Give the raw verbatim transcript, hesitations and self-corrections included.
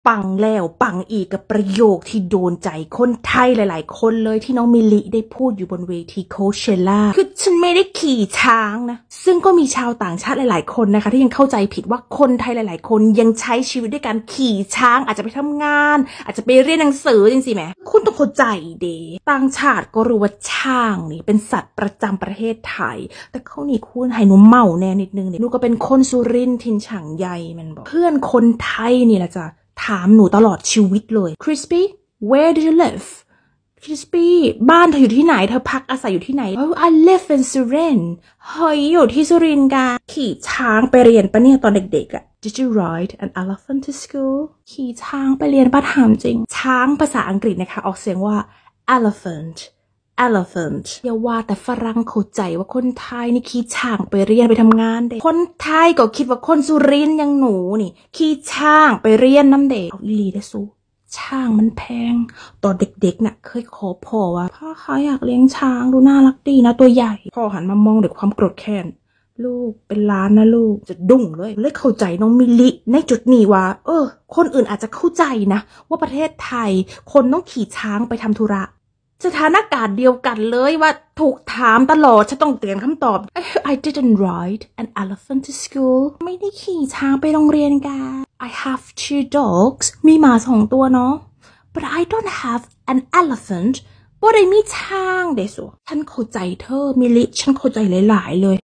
ปังแล้วปังอีกกับประโยคที่โดนใจคนไทยหลายๆคนเลยที่น้องมิลลิได้พูดอยู่บนเวทีโคเชล่าคือฉันไม่ได้ขี่ช้างนะซึ่งก็มีชาวต่างชาติหลายๆคนนะคะที่ยังเข้าใจผิดว่าคนไทยหลายๆคนยังใช้ชีวิตด้วยการขี่ช้างอาจจะไปทำงานอาจจะไปเรียนหนังสือจริงๆไหมคุณต้องเข้าใจเดต่างชาติก็รู้ว่าช้างนี่เป็นสัตว์ประจำประเทศไทยแต่เขานี่คุณให้หนูเมาแน่นิดนึงเนี่ยหนูก็เป็นคนสุรินทร์ถิ่นฉางใหญ่มันบอกเพื่อนคนไทยนี่แหละจ้ะถามหนูตลอดชีวิตเลย Crispy where do you live Crispy บ้านเธออยู่ที่ไหนเธอพักอาศัยอยู่ที่ไหน Oh I live in Surin เฮ้ยอยู่ที่สุรินทร์กาขี่ช้างไปเรียนปะเนี่ยตอนเด็กๆอะ Did you ride an elephant to school ขี่ช้างไปเรียนปะถามจริงช้างภาษาอังกฤษนะคะออกเสียงว่า elephant elephant อย่าว่าแต่ฝรั่งเข้าใจว่าคนไทยนี่ขี่ช้างไปเรียนไปทำงานเด็กคนไทยก็คิดว่าคนสุรินทร์อย่างหนูนี่ขี่ช้างไปเรียนน้ำเด็กเอาอีหลีได้สู้ช้างมันแพงตอนเด็กๆน่ะเคยขอพ่อว่าพ่อเขาอยากเลี้ยงช้างดูน่ารักดีนะตัวใหญ่พ่อหันมามองด้วยความโกรธแค้นลูกเป็นล้านนะลูกจะดุ้งเลยเลยเข้าใจน้องมิลลิในจุดนี้ว่าเออคนอื่นอาจจะเข้าใจนะว่าประเทศไทยคนต้องขี่ช้างไปทำธุระสถานการณ์เดียวกันเลยว่าถูกถามตลอดฉันต้องเตือนคำตอบ I didn't ride an elephant to school ไม่ได้ขี่ช้างไปโรงเรียนกัน I have two dogs มีหมาสองตัวเนาะ but I don't have an elephant บ่ได้มีช้างเดสุฉันเข้าใจเธอมิลิฉันเข้าใจหลายๆเลย